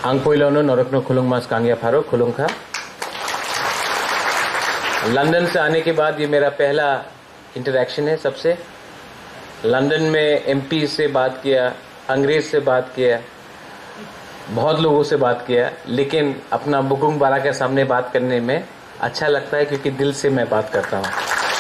आंगपोइलोनो नरकनो खुलुंग मास कांगिया pharaoh खुलुंग खा। London से आने के बाद ये मेरा पहला इंटरैक्शन है सबसे। लंदन में एमपी से बात किया, अंग्रेज से बात किया, बहुत लोगों से बात किया, लेकिन अपना बुकुंग बारा के सामने बात करने में अच्छा लगता है क्योंकि दिल से मैं बात करता हूँ।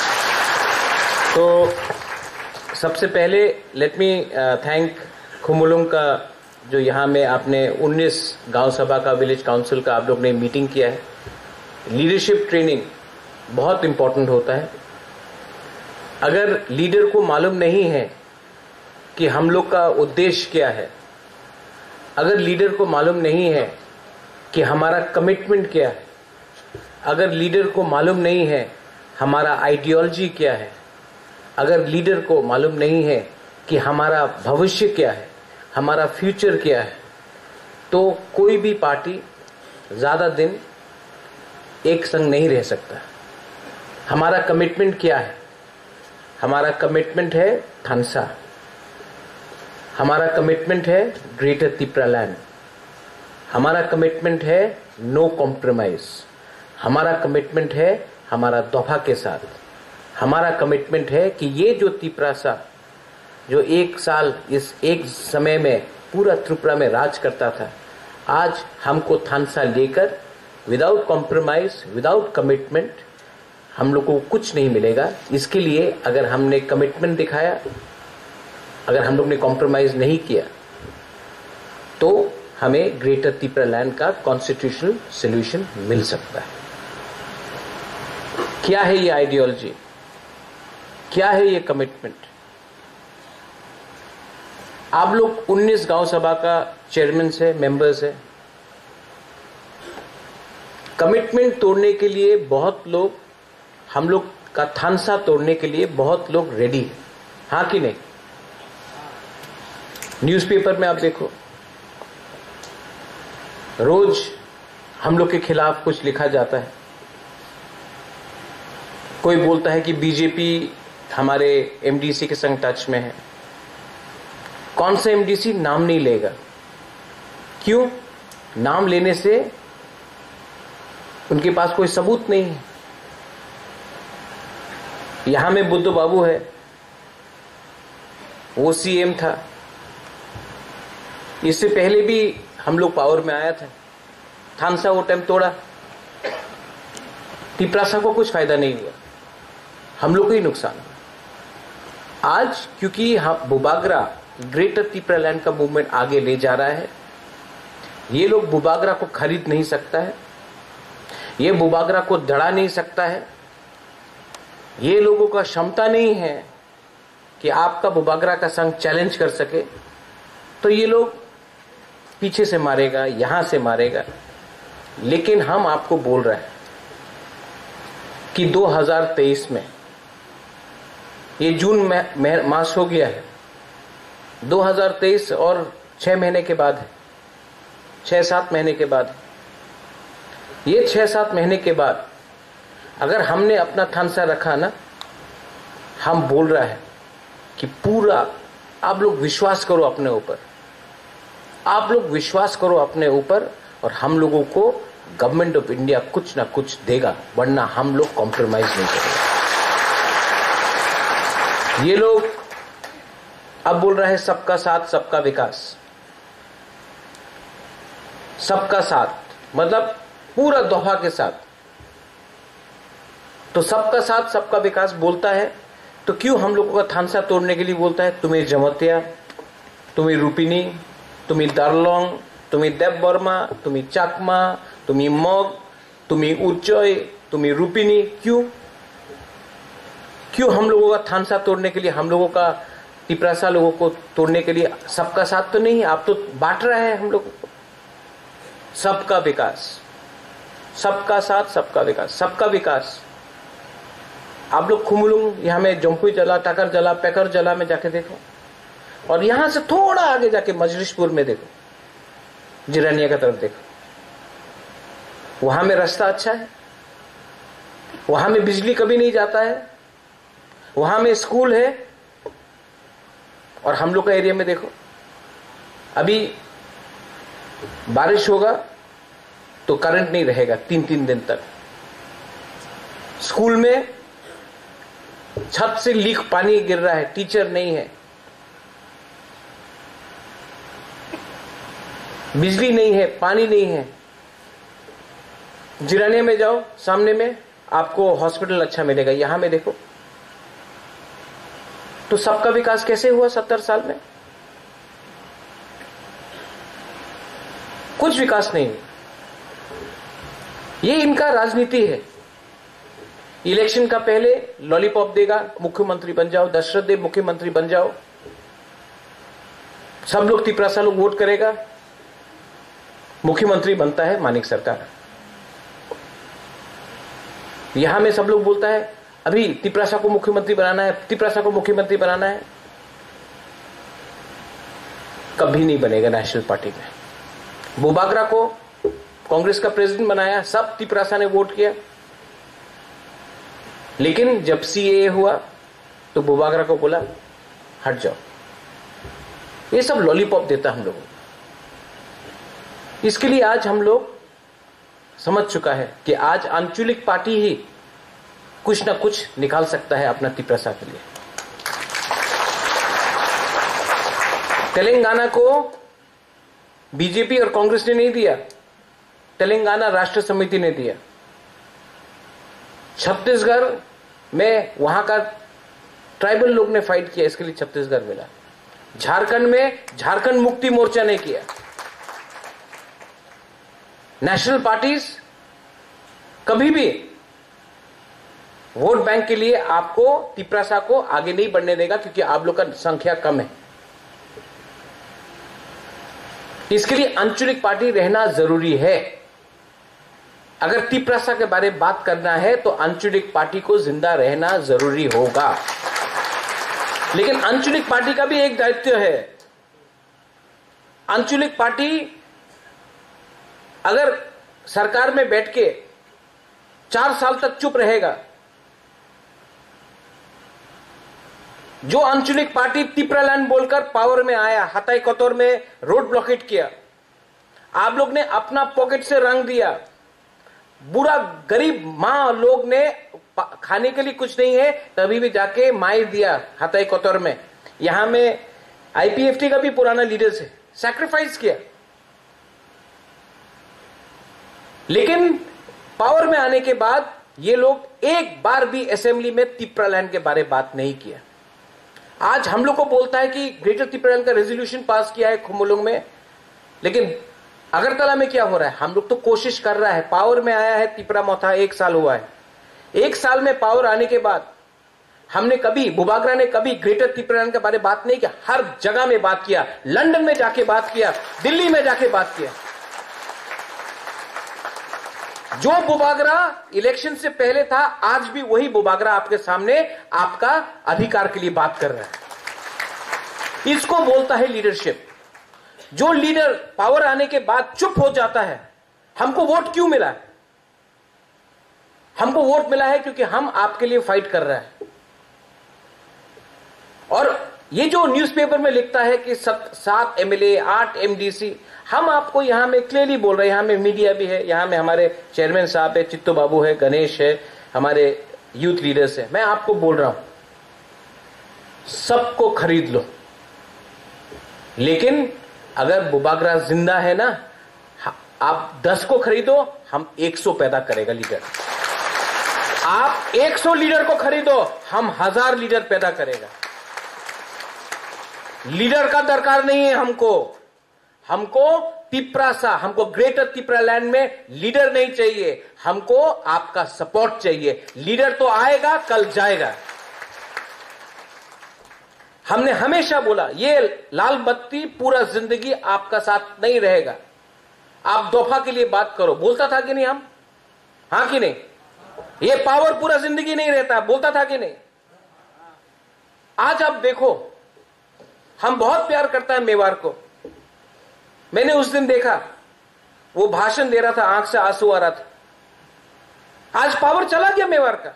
तो सबसे पहले लेट मी थैंक खुमुलुंग का, जो यहाँ में आपने 19 गांव सभा का, विलेज काउंसिल का आप लोग ने मीटिंग किया है। लीडरशिप ट्रेनिंग बहुत इंपॉर्टेंट होता है। अगर लीडर को मालूम नहीं है कि हम लोग का उद्देश्य क्या है, अगर लीडर को मालूम नहीं है कि हमारा कमिटमेंट क्या है, अगर लीडर को मालूम नहीं है हमारा आइडियोलॉजी क्या है, अगर लीडर को मालूम नहीं है कि हमारा भविष्य क्या है, हमारा फ्यूचर क्या है, तो कोई भी पार्टी ज्यादा दिन एक संग नहीं रह सकता। हमारा कमिटमेंट क्या है? हमारा कमिटमेंट है थानसा, हमारा कमिटमेंट है ग्रेटर तिप्रालैंड, हमारा कमिटमेंट है नो कॉम्प्रोमाइज, हमारा कमिटमेंट है हमारा दोफा के साथ, हमारा कमिटमेंट है कि ये जो तिप्रासा जो एक साल इस एक समय में पूरा त्रिपुरा में राज करता था, आज हमको थानसा लेकर विदाउट कॉम्प्रोमाइज, विदाउट कमिटमेंट हम लोग को कुछ नहीं मिलेगा। इसके लिए अगर हमने कमिटमेंट दिखाया, अगर हम लोग ने कॉम्प्रोमाइज नहीं किया, तो हमें ग्रेटर तिप्रालैंड का कॉन्स्टिट्यूशनल सॉल्यूशन मिल सकता है। क्या है ये आइडियोलॉजी, क्या है ये कमिटमेंट? आप लोग 19 गांव सभा का चेयरमैन से, मेंबर्स है। कमिटमेंट तोड़ने के लिए बहुत लोग, हम लोग का थानसा तोड़ने के लिए बहुत लोग रेडी है, हाँ कि नहीं? न्यूज़पेपर में आप देखो, रोज हम लोग के खिलाफ कुछ लिखा जाता है। कोई बोलता है कि बीजेपी हमारे एमडीसी के संग टच में है। कौन सा एमडीसी? नाम नहीं लेगा। क्यों? नाम लेने से उनके पास कोई सबूत नहीं है। यहां में बुद्ध बाबू है, वो सीएम था, इससे पहले भी हम लोग पावर में आया था। थानसा वो टाइम तोड़ा, तिप्रासा को कुछ फायदा नहीं हुआ, हम लोग को ही नुकसान हुआ। आज क्योंकि हम बुबागरा ग्रेटर तिप्रालैंड का मूवमेंट आगे ले जा रहा है, ये लोग बुबागरा को खरीद नहीं सकता है, ये बुबागरा को दड़ा नहीं सकता है, ये लोगों का क्षमता नहीं है कि आपका बुबागरा का संग चैलेंज कर सके, तो ये लोग पीछे से मारेगा, यहां से मारेगा। लेकिन हम आपको बोल रहे हैं कि 2023 में, ये जून मास हो गया है, 2023 और 6 महीने के बाद है, 6-7 महीने के बाद। ये 6-7 महीने के बाद अगर हमने अपना थानसा रखा ना, हम बोल रहा है कि पूरा, आप लोग विश्वास करो अपने ऊपर, आप लोग विश्वास करो अपने ऊपर, और हम लोगों को गवर्नमेंट ऑफ इंडिया कुछ ना कुछ देगा, वरना हम लोग कॉम्प्रोमाइज नहीं करेंगे। ये लोग अब बोल रहे हैं सबका साथ सबका विकास। सबका साथ मतलब पूरा दोहा के साथ। तो सबका साथ सबका विकास बोलता है, तो क्यों हम लोगों का थानसा तोड़ने के लिए बोलता है? तुम्हें जमतिया, तुम्हें रूपिनी, तुम्हें दारलोंग, तुम्हें देव वर्मा, तुम्हें चाकमा, तुम्हें मग, तुम्हें उच्चय, तुम्हें रूपिनी, क्यों? क्यों हम लोगों का थानसा तोड़ने के लिए, हम लोगों का तिप्रासा लोगों को तोड़ने के लिए? सबका साथ तो नहीं, आप तो बांट रहे हैं हम लोगों को। सबका विकास, सबका साथ सबका विकास, सबका विकास। आप लोग खुमुलुंग, यहां में जम्पुई जला, टाकर जला, पैकर जला में जाके देखो, और यहां से थोड़ा आगे जाके मजलिसपुर में देखो, जिरानिया का तरफ देखो, वहां में रास्ता अच्छा है, वहां में बिजली कभी नहीं जाता है, वहां में स्कूल है। और हम लोग का एरिया में देखो, अभी बारिश होगा तो करंट नहीं रहेगा 3-3 दिन तक। स्कूल में छत से लीक पानी गिर रहा है, टीचर नहीं है, बिजली नहीं है, पानी नहीं है। जिरानिया में जाओ, सामने में आपको हॉस्पिटल अच्छा मिलेगा, यहां में देखो तो सबका विकास कैसे हुआ 70 साल में? कुछ विकास नहीं। ये इनका राजनीति है। इलेक्शन का पहले लॉलीपॉप देगा, मुख्यमंत्री बन जाओ, दशरथ देव मुख्यमंत्री बन जाओ, सब लोग तिपरासा लोग वोट करेगा, मुख्यमंत्री बनता है मानिक सरकार। यहां में सब लोग बोलता है अभी तिपरासा को मुख्यमंत्री बनाना है, तिपरासा को मुख्यमंत्री बनाना है। कभी नहीं बनेगा नेशनल पार्टी में। बुबागरा को कांग्रेस का प्रेसिडेंट बनाया, सब तिपरासा ने वोट किया, लेकिन जब सीएए हुआ तो बुबागरा को बोला हट जाओ। ये सब लॉलीपॉप देता हम लोगों को। इसके लिए आज हम लोग समझ चुका है कि आज आंचलिक पार्टी ही कुछ ना कुछ निकाल सकता है अपना तिपरासा के लिए। तेलंगाना को बीजेपी और कांग्रेस ने नहीं दिया, तेलंगाना राष्ट्र समिति ने दिया। छत्तीसगढ़ में वहां का ट्राइबल लोग ने फाइट किया, इसके लिए छत्तीसगढ़ मिला। झारखंड में झारखंड मुक्ति मोर्चा ने किया। नेशनल पार्टीज कभी भी वोट बैंक के लिए आपको तिपरासा को आगे नहीं बढ़ने देगा, क्योंकि आप लोग का संख्या कम है। इसके लिए आंचलिक पार्टी रहना जरूरी है। अगर तिपरासा के बारे में बात करना है तो आंचलिक पार्टी को जिंदा रहना जरूरी होगा। लेकिन आंचलिक पार्टी का भी एक दायित्व है। आंचलिक पार्टी अगर सरकार में बैठ के 4 साल तक चुप रहेगा, जो आंचलिक पार्टी तिपरालैंड बोलकर पावर में आया, हताई कतौर में रोड ब्लॉकेट किया, आप लोग ने अपना पॉकेट से रंग दिया, बुरा गरीब मां लोग ने खाने के लिए कुछ नहीं है तभी भी जाके मार दिया हताई कतौर में। यहां में आईपीएफटी का भी पुराना लीडर्स है, सैक्रिफाइस किया। लेकिन पावर में आने के बाद ये लोग एक बार भी असेंबली में तिपरालैंड के बारे में बात नहीं किया। आज हम लोग को बोलता है कि ग्रेटर तिपरालैंड का रेजोल्यूशन पास किया है खुमुलुंग में, लेकिन अगरतला में क्या हो रहा है? हम लोग तो कोशिश कर रहा है। पावर में आया है तिपरा मोथा 1 साल हुआ है। 1 साल में पावर आने के बाद हमने कभी, बुबागरा ने कभी ग्रेटर तिपरालैंड के बारे में बात नहीं किया। हर जगह में बात किया, लंदन में जाके बात किया, दिल्ली में जाके बात किया। जो बुबागरा इलेक्शन से पहले था, आज भी वही बुबागरा आपके सामने आपका अधिकार के लिए बात कर रहा है। इसको बोलता है लीडरशिप। जो लीडर पावर आने के बाद चुप हो जाता है, हमको वोट क्यों मिला? हमको वोट मिला है क्योंकि हम आपके लिए फाइट कर रहे हैं। और ये जो न्यूज़पेपर में लिखता है कि 7 एमएलए 8 एमडीसी, हम आपको यहां में क्लियरली बोल रहे हैं। यहां में मीडिया भी है, यहां में हमारे चेयरमैन साहब है, चित्तू बाबू है, गणेश है, हमारे यूथ लीडर्स है। मैं आपको बोल रहा हूं, सबको खरीद लो, लेकिन अगर बुबागरा जिंदा है ना, आप 10 को खरीदो, हम 100 पैदा करेगा लीडर। आप 100 लीडर को खरीदो, हम 1000 लीडर पैदा करेगा। लीडर का दरकार नहीं है हमको तिपरासा, हमको ग्रेटर तिपरालैंड में लीडर नहीं चाहिए, हमको आपका सपोर्ट चाहिए। लीडर तो आएगा, कल जाएगा। हमने हमेशा बोला ये लाल बत्ती पूरा जिंदगी आपका साथ नहीं रहेगा। आप दफा के लिए बात करो, बोलता था कि नहीं हम? हां कि नहीं? ये पावर पूरा जिंदगी नहीं रहता, बोलता था कि नहीं? आज आप देखो, हम बहुत प्यार करता है मेवाड़ को। मैंने उस दिन देखा, वो भाषण दे रहा था, आंख से आंसू आ रहा था। आज पावर चला गया मेवाड़ का।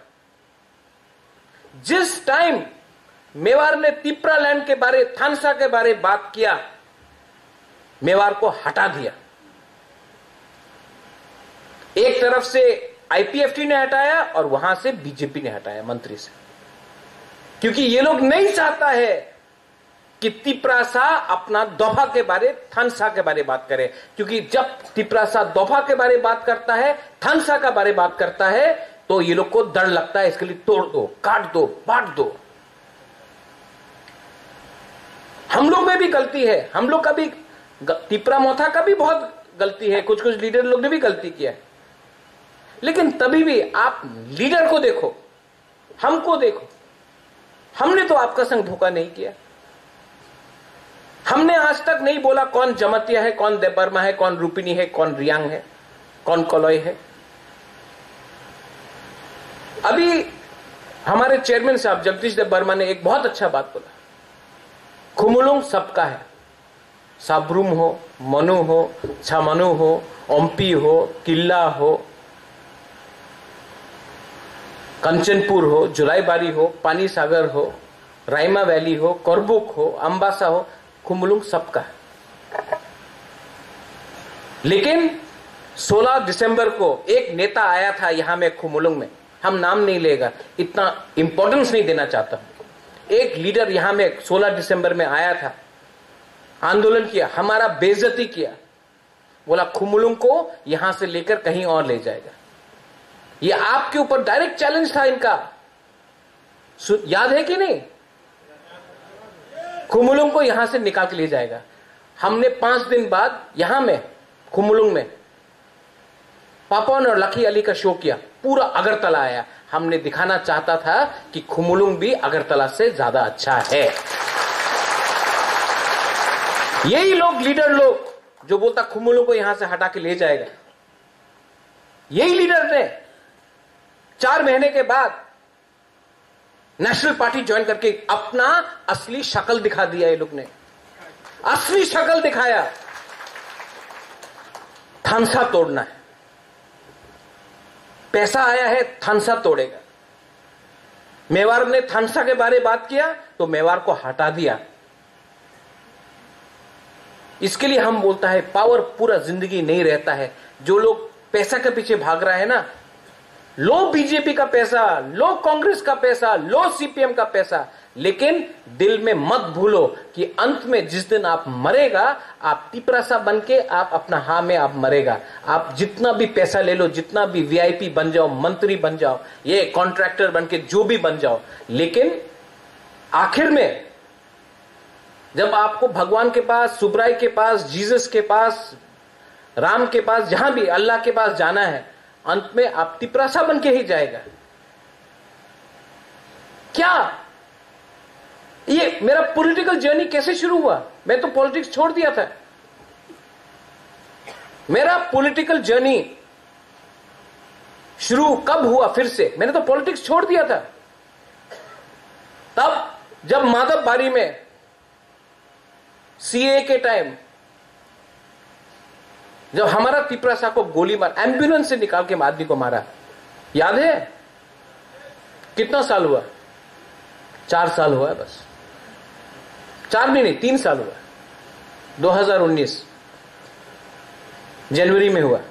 जिस टाइम मेवाड़ ने तिपरालैंड के बारे, थानसा के बारे बात किया, मेवाड़ को हटा दिया। एक तरफ से आईपीएफटी ने हटाया और वहां से बीजेपी ने हटाया मंत्री से, क्योंकि ये लोग नहीं चाहता है कि तिपरासा अपना दोफा के बारे, थानसा के बारे बात करे, क्योंकि जब तिपरासा दोफा के बारे बात करता है, थानसा का बारे बात करता है, तो ये लोग को डर लगता है, इसके लिए तोड़ दो, काट दो, बांट दो। हम लोग में भी गलती है, हम लोग का भी, तिपरा मोथा का भी बहुत गलती है, कुछ कुछ लीडर लोग ने भी गलती किया है, लेकिन तभी भी आप लीडर को देखो, हमको देखो। हमने तो आपका संग धोखा नहीं किया। हमने आज तक नहीं बोला कौन जमतिया है, कौन देबबर्मा है, कौन रूपिनी है, कौन रियांग है, कौन कलॉय है। अभी हमारे चेयरमैन साहब जगदीश देबबर्मा ने एक बहुत अच्छा बात बोला, खुमुलुंग सबका है, साब्रुम हो, मनु हो, छामनु हो, ओम्पी हो, किल्ला हो, कंचनपुर हो, जुलाईबारी हो, पानी सागर हो, राइमा वैली हो, करबुक हो, अंबासा हो, खुमुलुंग सबका है। लेकिन 16 दिसंबर को एक नेता आया था यहां में खुमुलुंग में, हम नाम नहीं लेगा, इतना इंपॉर्टेंस नहीं देना चाहता हूं। एक लीडर यहां में 16 दिसंबर में आया था, आंदोलन किया, हमारा बेइज्जती किया, बोला खुमुलुंग को यहां से लेकर कहीं और ले जाएगा। ये आपके ऊपर डायरेक्ट चैलेंज था इनका, याद है कि नहीं? खुमुलुंग को यहां से निकाल के ले जाएगा। हमने 5 दिन बाद यहां में खुमुलुंग में पापन और लकी अली का शो किया, पूरा अगरतला आया। हमने दिखाना चाहता था कि खुमुलुंग भी अगरतला से ज्यादा अच्छा है। यही लोग, लीडर लोग जो बोलता खुमुलुंग को यहां से हटा के ले जाएगा, यही लीडर ने 4 महीने के बाद नेशनल पार्टी ज्वाइन करके अपना असली शक्ल दिखा दिया। ये लोग ने असली शक्ल दिखाया, थानसा तोड़ना है, पैसा आया है, थानसा तोड़ेगा। मेवाड़ ने थानसा के बारे बात किया तो मेवाड़ को हटा दिया। इसके लिए हम बोलता है पावर पूरा जिंदगी नहीं रहता है। जो लोग पैसा के पीछे भाग रहा है ना, लो बीजेपी का पैसा, लो कांग्रेस का पैसा, लो सीपीएम का पैसा, लेकिन दिल में मत भूलो कि अंत में जिस दिन आप मरेगा, आप तिपरासा बन के आप अपना हां में आप मरेगा। आप जितना भी पैसा ले लो, जितना भी वीआईपी बन जाओ, मंत्री बन जाओ, ये कॉन्ट्रैक्टर बन के जो भी बन जाओ, लेकिन आखिर में जब आपको भगवान के पास, सुब्राई के पास, जीसस के पास, राम के पास, जहां भी अल्लाह के पास जाना है, अंत में आप तिपरासा बन के ही जाएगा। क्या ये मेरा पॉलिटिकल जर्नी कैसे शुरू हुआ? मैं तो पॉलिटिक्स छोड़ दिया था। मेरा पॉलिटिकल जर्नी शुरू कब हुआ? फिर से मैंने तो पॉलिटिक्स छोड़ दिया था। तब जब माधवबारी में सीए के टाइम जब हमारा तिपरासा को गोली मार, एम्बुलेंस से निकाल के आदमी को मारा, याद है? कितना साल हुआ? 4 साल हुआ है बस। 4 भी नहीं, 3 साल हुआ। 2019 जनवरी में हुआ।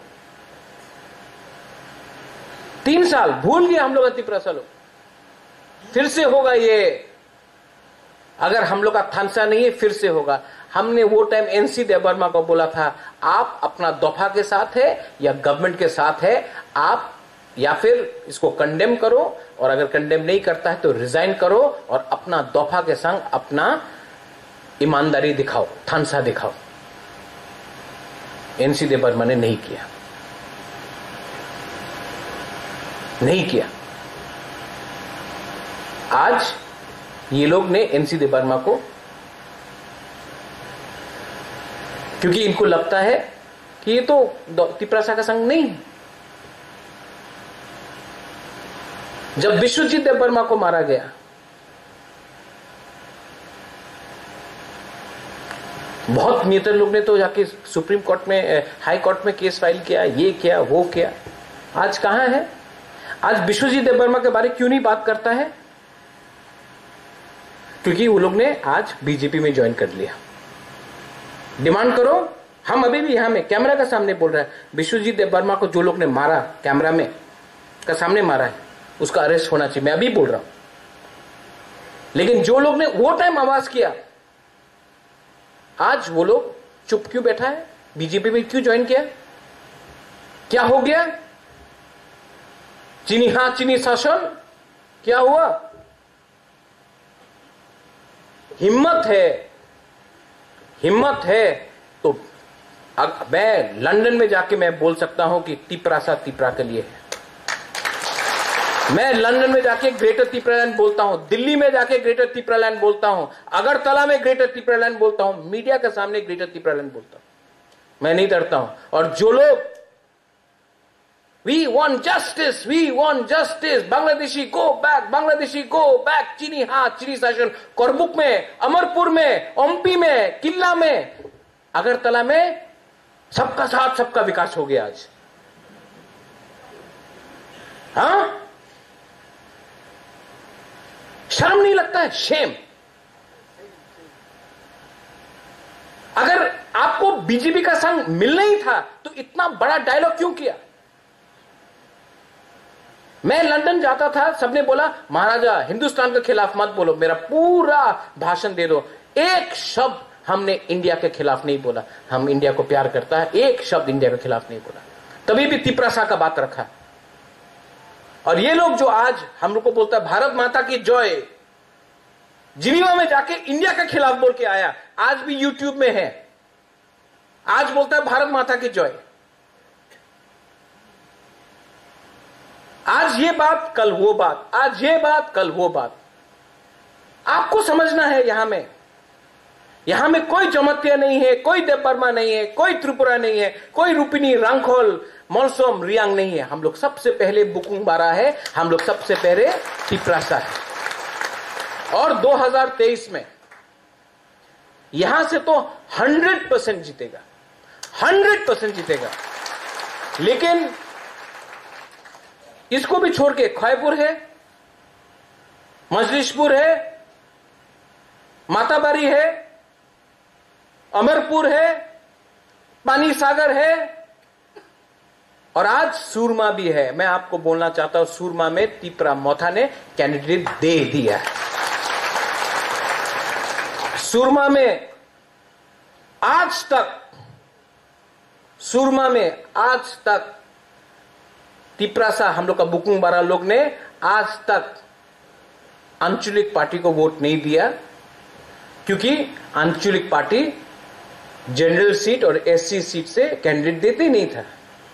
3 साल भूल गए हम लोग तिपरासा लोग। फिर से होगा ये, अगर हम लोग का थानसा नहीं है फिर से होगा। हमने वो टाइम एनसी देबबर्मा को बोला था, आप अपना दफा के साथ है या गवर्नमेंट के साथ है, आप या फिर इसको कंडेम करो, और अगर कंडेम नहीं करता है तो रिजाइन करो और अपना दफा के संग अपना ईमानदारी दिखाओ, थानसा दिखाओ। एनसी देबबर्मा ने नहीं किया, नहीं किया। आज ये लोग ने एनसी देबबर्मा को, क्योंकि इनको लगता है कि ये तो तिपरासा का संग नहीं है। जब विश्वजीत देबबर्मा को मारा गया, बहुत नेता लोग ने तो जाके सुप्रीम कोर्ट में, हाई कोर्ट में केस फाइल किया, ये किया, वो किया। आज कहां है? आज विश्वजीत देबबर्मा के बारे क्यों नहीं बात करता है? क्योंकि वो लोग ने आज बीजेपी में ज्वाइन कर लिया। डिमांड करो, हम अभी भी यहां में कैमरा के सामने बोल रहे हैं, विश्वजीत देववर्मा को जो लोग ने मारा, कैमरा में का सामने मारा है, उसका अरेस्ट होना चाहिए, मैं अभी बोल रहा हूं। लेकिन जो लोग ने वो टाइम आवाज किया, आज वो लोग चुप क्यों बैठा है? बीजेपी में क्यों ज्वाइन किया? क्या हो गया? चीनी हाथ चीनी शासन, क्या हुआ? हिम्मत है तो मैं लंदन में जाके मैं बोल सकता हूं कि तिपरासा तिपरा के लिए है। मैं लंदन में जाके ग्रेटर तिपरालैंड बोलता हूं, दिल्ली में जाके ग्रेटर तिपरालैंड बोलता हूं, अगरतला में ग्रेटर तिपरालैंड बोलता हूं, मीडिया के सामने ग्रेटर तिपरालैंड बोलता हूं। मैं नहीं डरता हूं। और जो लोग we want justice, Bangladeshi go back, चीनी हाथ चीनी शासन, करबुक में, अमरपुर में, ओमपी में, किल्ला में, अगरतला में सबका साथ सबका विकास हो गया आज। हां, शर्म नहीं लगता है? शेम। अगर आपको बीजेपी का संग मिलना ही था तो इतना बड़ा डायलॉग क्यों किया? मैं लंदन जाता था, सबने बोला महाराजा हिंदुस्तान के खिलाफ मत बोलो, मेरा पूरा भाषण दे दो। एक शब्द हमने इंडिया के खिलाफ नहीं बोला। हम इंडिया को प्यार करता है, एक शब्द इंडिया के खिलाफ नहीं बोला। तभी भी तिपरासा का बात रखा। और ये लोग जो आज हम लोग को बोलता है भारत माता की जय, जिनीवा में जाके इंडिया के खिलाफ बोल के आया, आज भी यूट्यूब में है, आज बोलता है भारत माता की जय। आज ये बात कल वो बात, आज ये बात कल वो बात। आपको समझना है यहां में कोई जमतिया नहीं है, कोई देवबर्मा नहीं है, कोई त्रिपुरा नहीं है, कोई रूपिनी, रंगखोल, मोलसोम, रियांग नहीं है। हम लोग सबसे पहले बुकुंग बारा है, हम लोग सबसे पहले तिपरासा है। और 2023 में यहां से तो 100% जीतेगा, 100% जीतेगा। लेकिन इसको भी छोड़ के खैपुर है, मजलिशपुर है, माताबारी है, अमरपुर है, पानी सागर है, और आज सूरमा भी है। मैं आपको बोलना चाहता हूं, सूरमा में तिपरा मोथा ने कैंडिडेट दे दिया है। सूरमा में आज तक तिपरासा, हम लोग का बुकुंग बारा लोग ने आज तक आंचलिक पार्टी को वोट नहीं दिया, क्योंकि आंचलिक पार्टी जनरल सीट और एससी सीट से कैंडिडेट देते नहीं था।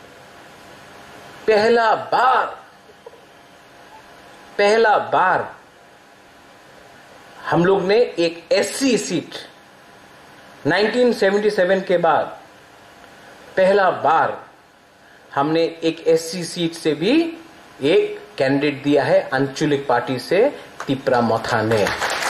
पहला बार हम लोग ने एक एससी सीट 1977 के बाद पहला बार हमने एक एससी सीट से भी एक कैंडिडेट दिया है आंचलिक पार्टी से, तिपरा मोथा ने।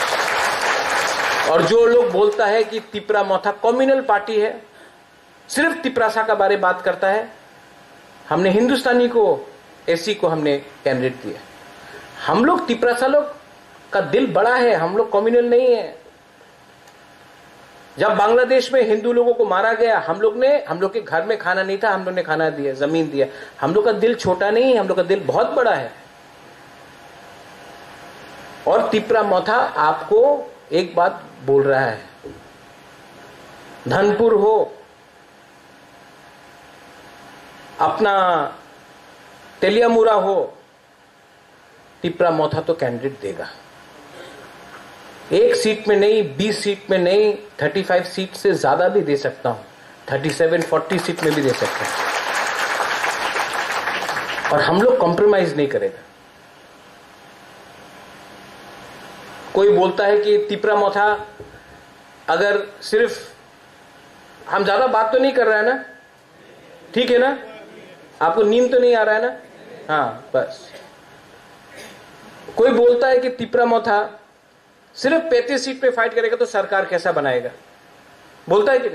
और जो लोग बोलता है कि तिपरा मोथा कम्युनल पार्टी है, सिर्फ तिपरासा का बारे बात करता है, हमने हिंदुस्तानी को, एससी को हमने कैंडिडेट दिया। हम लोग तिपरासा लोग का दिल बड़ा है, हम लोग कम्युनल नहीं है। जब बांग्लादेश में हिंदू लोगों को मारा गया, हम लोग के घर में खाना नहीं था, हम लोग ने खाना दिया, जमीन दिया। हम लोग का दिल छोटा नहीं है, हम लोग का दिल बहुत बड़ा है। और तिपरा मोथा आपको एक बात बोल रहा है, धनपुर हो, अपना तेलियामुरा हो, तिपरा मोथा तो कैंडिडेट देगा। एक सीट में नहीं, 20 सीट में नहीं, 35 सीट से ज्यादा भी दे सकता हूं, 37-40 सीट में भी दे सकता हूं। और हम लोग कॉम्प्रोमाइज नहीं करेगा। कोई बोलता है कि तिपरा मोथा, अगर सिर्फ, हम ज्यादा बात तो नहीं कर रहे हैं ना, ठीक है ना? आपको नींद तो नहीं आ रहा है ना? हाँ, बस। कोई बोलता है कि तिपरा मोथा सिर्फ 35 सीट पे फाइट करेगा तो सरकार कैसा बनाएगा, बोलता है कि नहीं?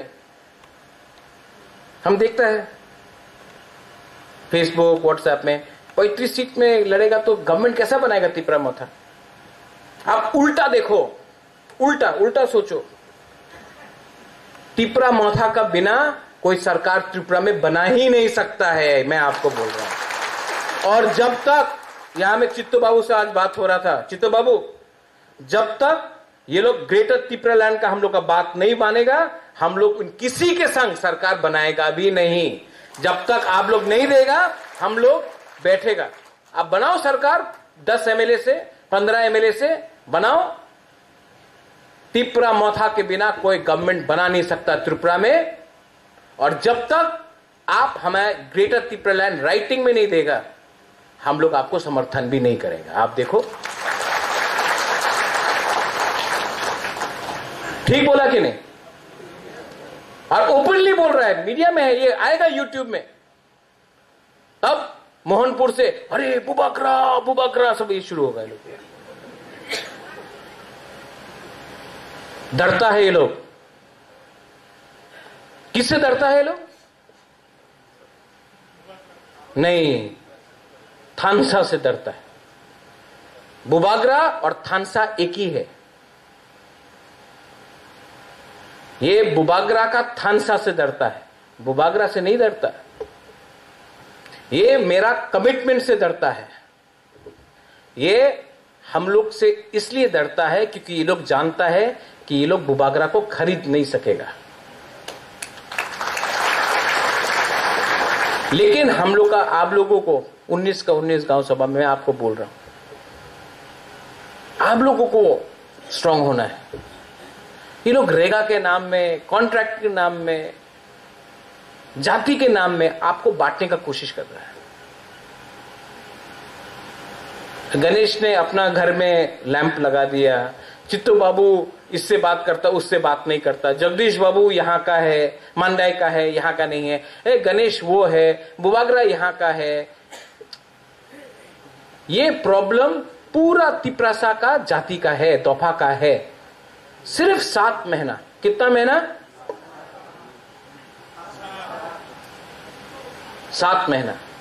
हम देखता है फेसबुक, व्हाट्सएप में, 35 सीट में लड़ेगा तो गवर्नमेंट कैसा बनाएगा तिपरा मोथा? आप उल्टा देखो, उल्टा सोचो। तिपरा मोथा का बिना कोई सरकार त्रिपुरा में बना ही नहीं सकता है, मैं आपको बोल रहा हूं। और जब तक यहां में चित्तो बाबू से आज बात हो रहा था, चित्तो बाबू, जब तक ये लोग ग्रेटर त्रिपुरा लैंड का हम लोग का बात नहीं मानेगा, हम लोग किसी के संग सरकार बनाएगा भी नहीं। जब तक आप लोग नहीं देगा, हम लोग बैठेगा। आप बनाओ सरकार, 10 एमएलए से, 15 एमएलए से बनाओ। त्रिपुरा मौथा के बिना कोई गवर्नमेंट बना नहीं सकता त्रिपुरा में। और जब तक आप हमें ग्रेटर त्रिपुरा लैंड राइटिंग में नहीं देगा, हम लोग आपको समर्थन भी नहीं करेगा। आप देखो, ठीक बोला कि नहीं? और ओपनली बोल रहा है, मीडिया में है, ये आएगा यूट्यूब में। अब मोहनपुर से अरे बुबाकरा सब ये शुरू हो गए। लोग डरता है ये लोग। किससे डरता है ये लोग? नहीं, थानसा से डरता है। बुबागरा और थानसा एक ही है। ये बुबागरा का थानसा से डरता है, बुबागरा से नहीं डरता। ये मेरा कमिटमेंट से डरता है। ये हम लोग से इसलिए डरता है क्योंकि ये लोग जानता है कि ये लोग बुबागरा को खरीद नहीं सकेगा। लेकिन हम लोग का, आप लोगों को 19 का 19 गांव सभा में मैं आपको बोल रहा हूं, आप लोगों को स्ट्रांग होना है। ये लोग रेगा के नाम में, कॉन्ट्रैक्ट के नाम में, जाति के नाम में आपको बांटने का कोशिश कर रहा है। गणेश ने अपना घर में लैंप लगा दिया, चित्तो बाबू इससे बात करता, उससे बात नहीं करता, जगदीश बाबू यहाँ का है, मांडाई का है, यहाँ का नहीं है, गणेश वो है, बुबागरा यहाँ का है। ये प्रॉब्लम पूरा तिपरासा का जाति का है, तोफा का है। सिर्फ 7 महीना, कितना महीना? 7 महीना